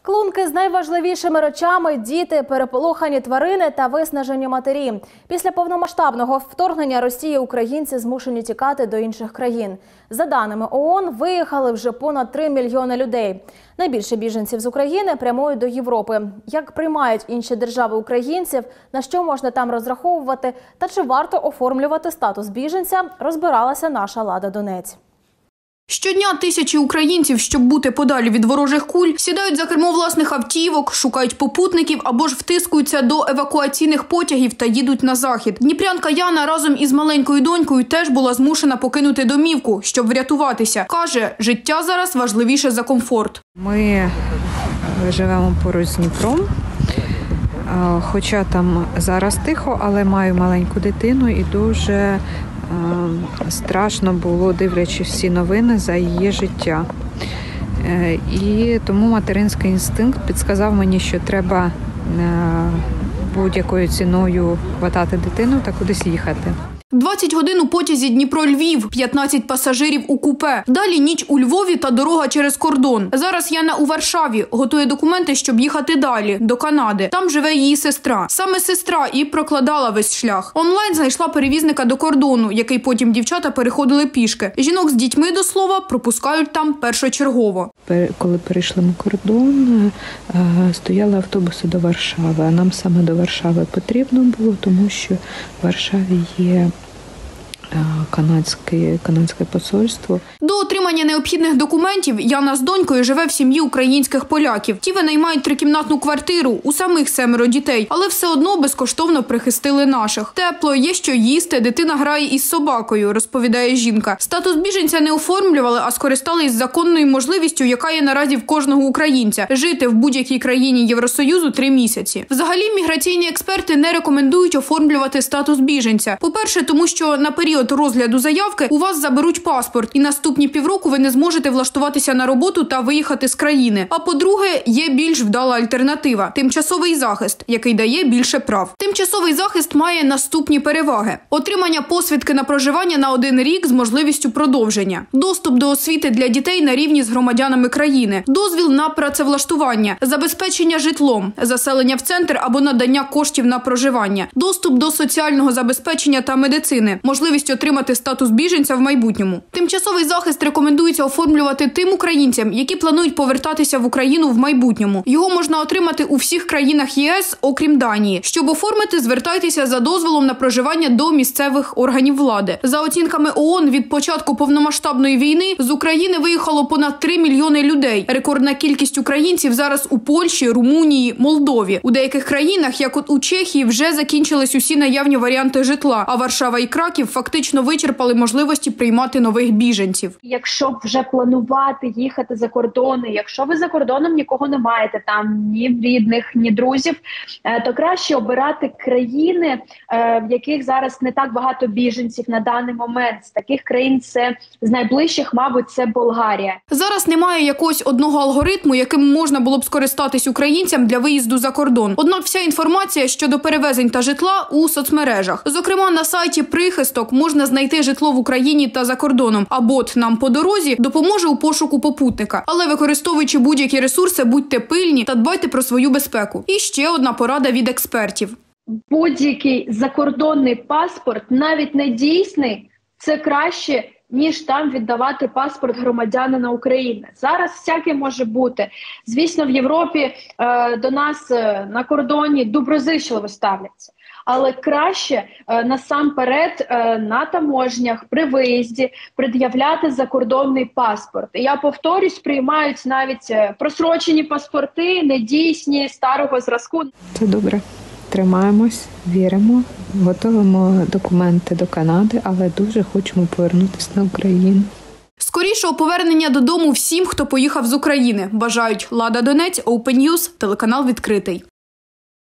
Клунки з найважливішими речами, діти, переполохані тварини та виснажені матері. Після повномасштабного вторгнення Росії українці змушені тікати до інших країн. За даними ООН, виїхали вже понад 3 мільйони людей. Найбільше біженців з України прямують до Європи. Як приймають інші держави українців, на що можна там розраховувати та чи варто оформлювати статус біженця, розбиралася наша Лада Донець. Щодня тисячі українців, щоб бути подалі від ворожих куль, сідають за кермо власних автівок, шукають попутників або ж втискуються до евакуаційних потягів та їдуть на захід. Дніпрянка Яна разом із маленькою донькою теж була змушена покинути домівку, щоб врятуватися. Каже, життя зараз важливіше за комфорт. Ми живемо поруч з Дніпром, хоча там зараз тихо, але маю маленьку дитину і дуже страшно було, дивлячись всі новини, за її життя. І тому материнський інстинкт підсказав мені, що треба будь-якою ціною хватати дитину та кудись їхати. 20 годин у потязі Дніпро-Львів, 15 пасажирів у купе. Далі ніч у Львові та дорога через кордон. Зараз Яна у Варшаві, готує документи, щоб їхати далі, до Канади. Там живе її сестра. Саме сестра і прокладала весь шлях. Онлайн знайшла перевізника до кордону, який потім дівчата переходили пішки. Жінок з дітьми, до слова, пропускають там першочергово. Коли перейшли ми кордон, стояли автобуси до Варшави. А нам саме до Варшави потрібно було, тому що в Варшаві є канадське посольство. До отримання необхідних документів Яна з донькою живе в сім'ї українських поляків. Ті винаймають трикімнатну квартиру, у самих 7 дітей, але все одно безкоштовно прихистили наших. Тепло, є що їсти, дитина грає із собакою, розповідає жінка. Статус біженця не оформлювали, а скористались законною можливістю, яка є наразі в кожного українця – жити в будь-якій країні Євросоюзу 3 місяці. Взагалі, міграційні експерти не рекомендують оформлювати статус біженця. По-перше, тому що на період розгляду заявки у вас заберуть паспорт, і наступні півроку ви не зможете влаштуватися на роботу та виїхати з країни. А по-друге, є більш вдала альтернатива – тимчасовий захист, який дає більше прав. Тимчасовий захист має наступні переваги. Отримання посвідки на проживання на 1 рік з можливістю продовження. Доступ до освіти для дітей на рівні з громадянами країни. Дозвіл на працевлаштування. Забезпечення житлом. Заселення в центр або надання коштів на проживання. Доступ до соціального забезпечення та медицини. Можливість отримати статус біженця в майбутньому. Тимчасовий захист рекомендується оформлювати тим українцям, які планують повертатися в Україну в майбутньому. Його можна отримати у всіх країнах ЄС, окрім Данії. Щоб оформити, звертайтеся за дозволом на проживання до місцевих органів влади. За оцінками ООН, від початку повномасштабної війни з України виїхало понад 3 мільйони людей. Рекордна кількість українців зараз у Польщі, Румунії, Молдові. У деяких країнах, як от у Чехії, вже закінчились усі наявні варіанти житла, а Варшава і Краків фактично вичерпали можливості приймати нових біженців. Якщо вже планувати їхати за кордони, якщо ви за кордоном нікого не маєте, там ні рідних, ні друзів, то краще обирати країни, в яких зараз не так багато біженців на даний момент. З таких країн це з найближчих, мабуть, це Болгарія. Зараз немає якогось одного алгоритму, яким можна було б скористатись українцям для виїзду за кордон. Однак вся інформація щодо перевезень та житла у соцмережах. Зокрема, на сайті «Прихисток» можна знайти житло в Україні та за кордоном, а бот «Нам по дорозі» допоможе у пошуку попутника. Але використовуючи будь-які ресурси, будьте пильні та дбайте про свою безпеку. І ще одна порада від експертів. Будь-який закордонний паспорт, навіть не дійсний, це краще, ніж там віддавати паспорт громадянина України. Зараз всяке може бути. Звісно, в Європі до нас на кордоні доброзичливо ставляться. Але краще насамперед на таможнях при виїзді пред'являти закордонний паспорт. І я повторюсь, приймають навіть просрочені паспорти, недійсні, старого зразку. Це добре. Тримаємось, віримо, готуємо документи до Канади, але дуже хочемо повернутися на Україну. Скорішого повернення додому всім, хто поїхав з України. Бажають Лада Донець, Open News, телеканал відкритий.